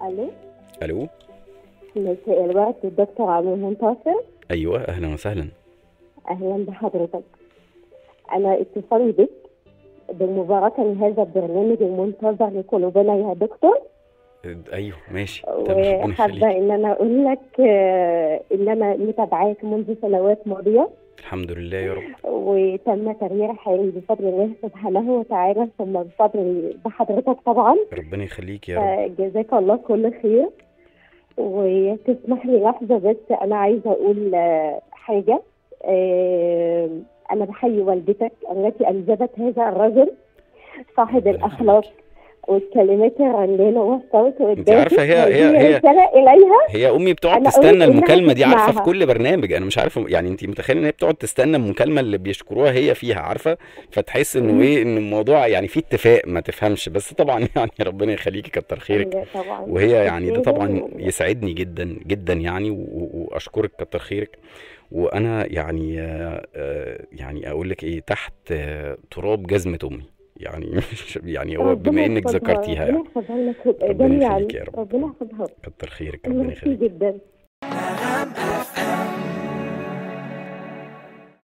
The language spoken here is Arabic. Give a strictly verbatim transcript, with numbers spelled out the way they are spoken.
الو. الو. مساء الورد الدكتور عمرو منتصر. ايوه اهلا وسهلا. اهلا بحضرتك. انا اتصالي بك بمباركه لهذا البرنامج المنتظر لقلوبنا يا دكتور. ايوه ماشي تمام. وحابه ان انا اقول لك آه، ان انا متابعاك منذ سنوات ماضيه. الحمد لله يا رب. وتم تغيير حالي بفضل الله سبحانه وتعالى، ثم بفضل بحضرتك طبعا. ربنا يخليك يا رب. جزاك الله كل خير. وتسمح لي لحظه بس، انا عايزه اقول آه، حاجه. آه، انا بحيي والدتك التي انجبت هذا الرجل صاحب الاخلاق والكلمات الرنانه والصوت والدافئ. انت عارفه هي هي هي رساله اليها. هي امي بتقعد تستنى المكالمه دي، عارفه في كل برنامج. انا مش عارفه يعني انت متخيله ان هي بتقعد تستنى المكالمه اللي بيشكروها هي فيها، عارفه؟ فتحس انه ايه، ان الموضوع يعني في اتفاق ما تفهمش. بس طبعا يعني ربنا يخليكي كتر خيرك. وهي يعني ده طبعا يسعدني جدا جدا يعني، واشكرك كتر خيرك. وانا يعني يعني اقول لك ايه، تحت تراب جزمه امي يعني. يعني هو بما انك ذكرتيها يعني. ربنا يخليك يا رب. ربنا يخليك يا رب. ربنا يحفظها. كتر خيرك. ربنا يخليك جدا.